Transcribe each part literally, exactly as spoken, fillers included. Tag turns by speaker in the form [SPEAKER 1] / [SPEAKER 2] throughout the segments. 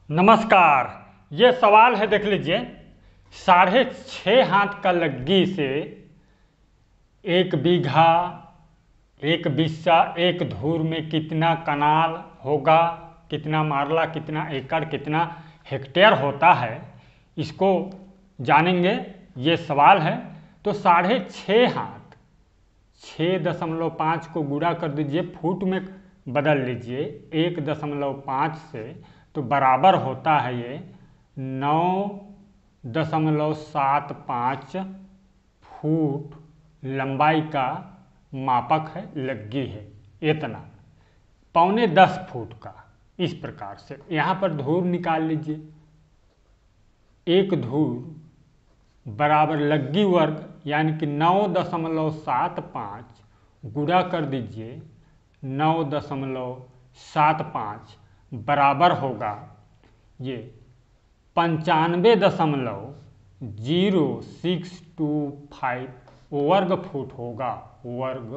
[SPEAKER 1] नमस्कार। ये सवाल है, देख लीजिए। साढ़े छः हाथ का लग्गी से एक बीघा, एक बिस्सा, एक धूर में कितना कनाल होगा, कितना मारला, कितना एकड़, कितना हेक्टेयर होता है, इसको जानेंगे। ये सवाल है। तो साढ़े छः हाथ, छः दशमलव पाँच को गुणा कर दीजिए, फुट में बदल लीजिए एक दशमलव पाँच से, तो बराबर होता है ये नौ दशमलव सात पाँच फुट लंबाई का मापक है, लग्गी है। इतना पौने दस फुट का। इस प्रकार से यहाँ पर धूर निकाल लीजिए। एक धूर बराबर लग्गी वर्ग यानी कि नौ दशमलव सात पाँच गुणा कर दीजिए नौ दशमलव सात पाँच बराबर होगा ये पंचानवे दशमलव जीरो सिक्स टू फाइव वर्ग फुट होगा। वर्ग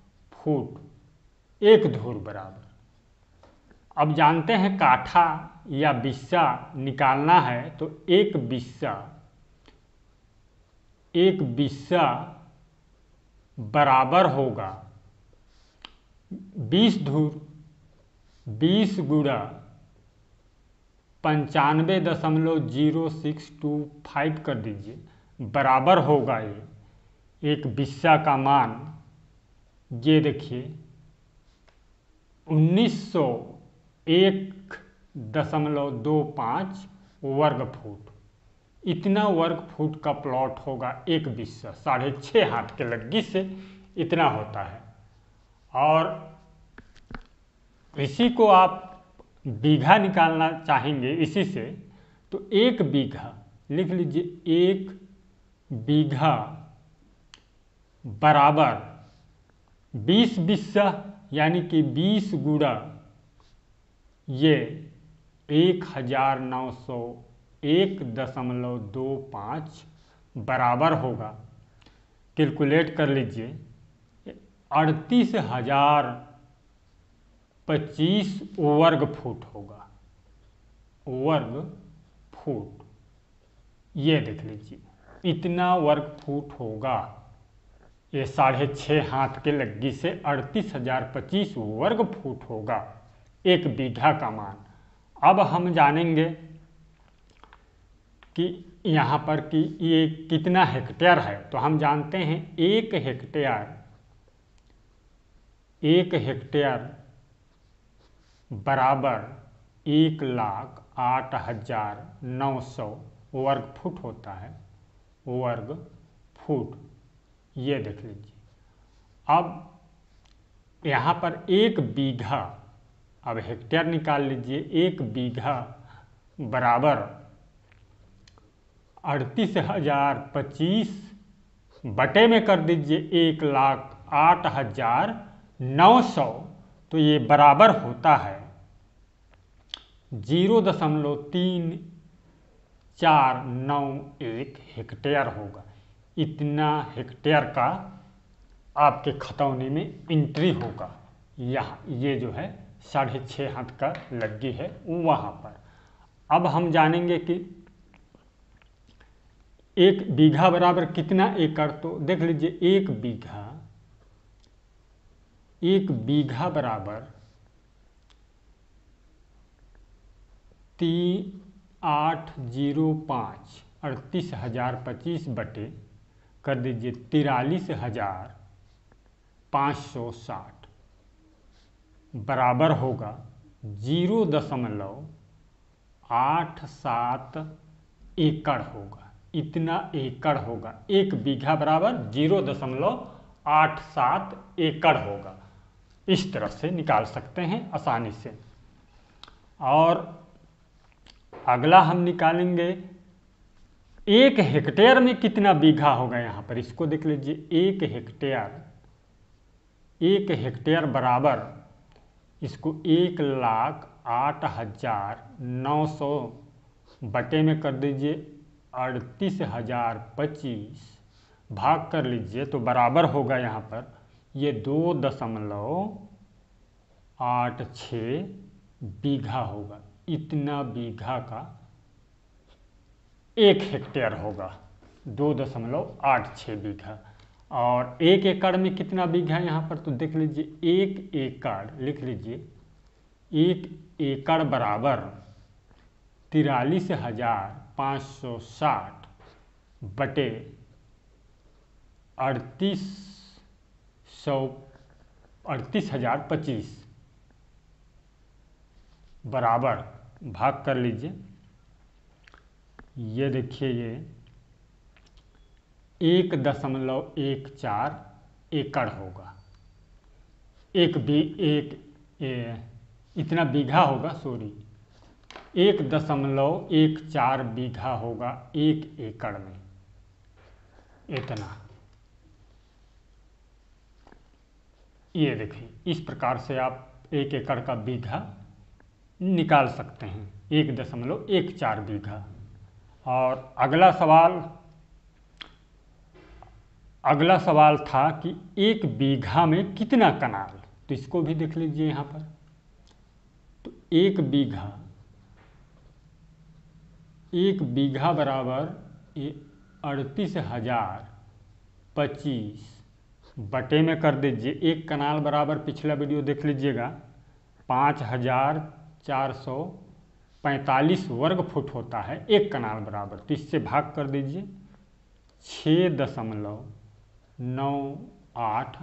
[SPEAKER 1] फुट एक धूर बराबर। अब जानते हैं काठा या बिस्सा निकालना है, तो एक बिस्सा एक बिस्सा बराबर होगा बीस धूर। बीस गुणा पंचानवे दशमलव जीरो सिक्स टू फाइव कर दीजिए, बराबर होगा ये एक बिस्सा का मान। ये देखिए उन्नीस सौ एक दशमलव दो पाँच वर्ग फुट। इतना वर्ग फुट का प्लॉट होगा एक बिस्सा। साढ़े छः हाथ के लग्गी से इतना होता है। और इसी को आप बीघा निकालना चाहेंगे इसी से, तो एक बीघा लिख लीजिए। एक बीघा बराबर बीस बिस्सा यानी कि बीस गुणा ये एक हजार नौ सौ एक दशमलव दो पाँच बराबर होगा, कैलकुलेट कर लीजिए, अड़तीस हजार पच्चीस वर्ग फुट होगा। वर्ग फुट ये देख लीजिए इतना वर्ग फुट होगा। ये साढ़े छः हाथ के लग्गी से अड़तीस हजार पच्चीस वर्ग फुट होगा एक बीघा का मान। अब हम जानेंगे कि यहाँ पर कि ये कितना हेक्टेयर है। तो हम जानते हैं एक हेक्टेयर एक हेक्टेयर बराबर एक लाख आठ हजार नौ सौ वर्ग फुट होता है। वर्ग फुट ये देख लीजिए। अब यहाँ पर एक बीघा, अब हेक्टेयर निकाल लीजिए। एक बीघा बराबर अड़तीस हजार पच्चीस बटे में कर दीजिए एक लाख आठ हजार नौ सौ, तो ये बराबर होता है जीरो दशमलव तीन चार नौ एक हेक्टेयर होगा। इतना हेक्टेयर का आपके खतौनी में एंट्री होगा। यहाँ ये जो है साढ़े छः हाथ का लग्गी है वहाँ पर। अब हम जानेंगे कि एक बीघा बराबर कितना एकड़। तो देख लीजिए एक बीघा एक बीघा बराबर तीन आठ जीरो पाँच अड़तीस हजार पच्चीस बटे कर दीजिए तिरालीस हजार पाँच सौ साठ बराबर होगा जीरो दशमलव आठ सात एकड़ होगा। इतना एकड़ होगा। एक बीघा बराबर जीरो दशमलव आठ सात एकड़ होगा। इस तरह से निकाल सकते हैं आसानी से। और अगला हम निकालेंगे एक हेक्टेयर में कितना बीघा होगा। यहाँ पर इसको देख लीजिए। एक हेक्टेयर एक हेक्टेयर बराबर इसको एक लाख आठ हजार नौ सौ बटे में कर दीजिए अड़तीस हजार पच्चीस भाग कर लीजिए, तो बराबर होगा यहाँ पर ये दो दशमलव आठ छः बीघा होगा। इतना बीघा का एक हेक्टेयर होगा, दो दशमलव आठ छः बीघा। और एक एकड़ में कितना बीघा यहाँ पर, तो देख लीजिए, एक एकड़ लिख लीजिए, एक एकड़ बराबर तिरालीस हजार पाँच सौ साठ बटे अड़तीस सौ अड़तीस हजार पच्चीस बराबर भाग कर लीजिए। ये देखिए, ये एक दशमलव एक चार एकड़ होगा, एक बी एक ए, इतना बीघा होगा, सॉरी एक दशमलव एक चार बीघा होगा एक एकड़ में, इतना। ये देखिए, इस प्रकार से आप एक एकड़ का बीघा निकाल सकते हैं, एक दशमलव एक चार बीघा। और अगला सवाल अगला सवाल था कि एक बीघा में कितना कनाल, तो इसको भी देख लीजिए यहाँ पर। तो एक बीघा एक बीघा बराबर ये अड़तीस हजार पच्चीस बटे में कर दीजिए, एक कनाल बराबर, पिछला वीडियो देख लीजिएगा, पाँच हजार चार सौ पैंतालीस वर्ग फुट होता है एक कनाल बराबर। तो इससे भाग कर दीजिए, छः दशमलव नौ आठ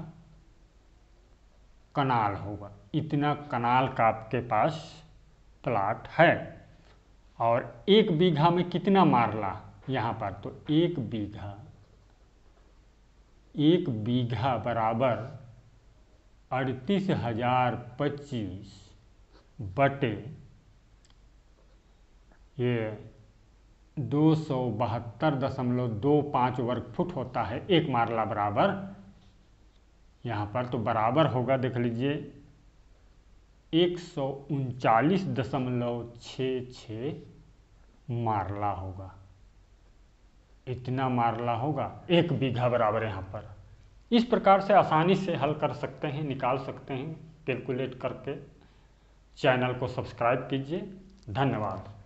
[SPEAKER 1] कनाल होगा, इतना कनाल का आपके पास प्लाट है। और एक बीघा में कितना मारला यहाँ पर, तो एक बीघा एक बीघा बराबर अड़तीस हजार पच्चीस बटे ये दो सौ बहत्तर दशमलव दो पाँच वर्ग फुट होता है एक मारला बराबर यहाँ पर। तो बराबर होगा, देख लीजिए, एक सौ उनचालीस दशमलव छः छः मारला होगा, इतना मारला होगा एक बीघा बराबर यहाँ पर। इस प्रकार से आसानी से हल कर सकते हैं, निकाल सकते हैं कैलकुलेट करके। चैनल को सब्सक्राइब कीजिए। धन्यवाद।